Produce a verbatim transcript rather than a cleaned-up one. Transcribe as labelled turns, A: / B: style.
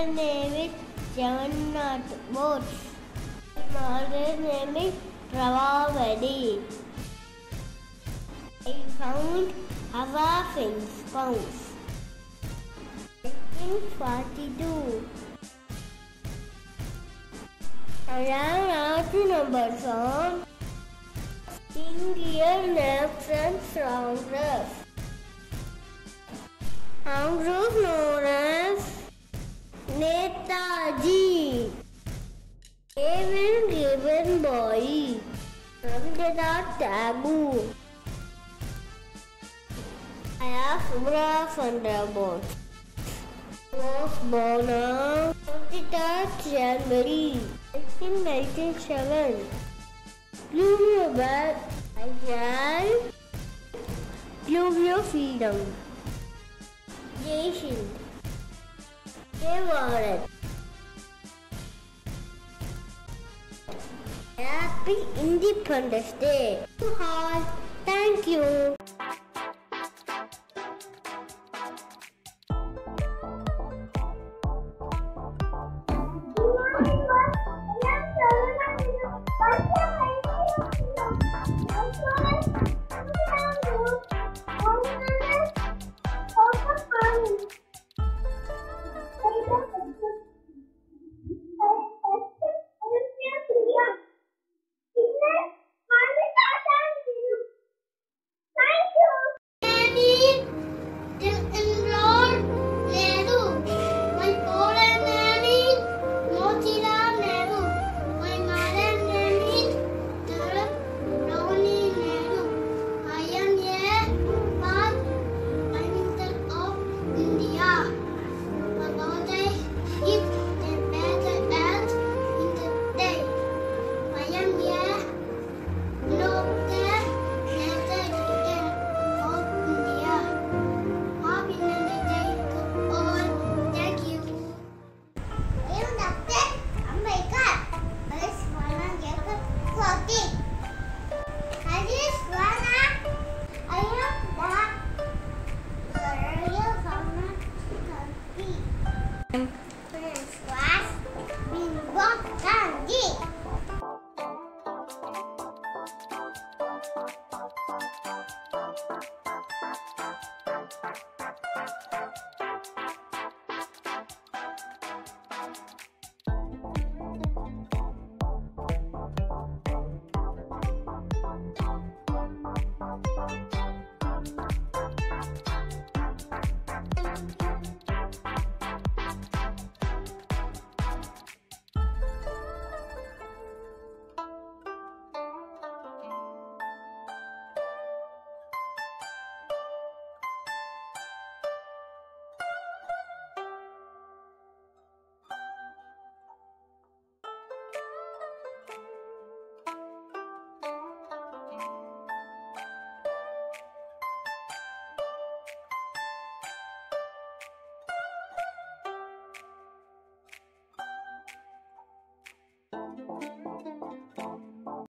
A: father's name is Jagannath Bose. His mother's name is Pravavadi. I found half in pounds. nineteen forty-two. I ran out to numbers on finger, naps and rounders. Rounders known as Netaji. Given given boy. Rabindranath Tagore. I have Subra Thunderbolt. Was born on twenty-third January nineteen ninety-seven. Blue River, I shall give you freedom. Jai Hind. Jai Bharat. Happy Independence Day to all. Thank you.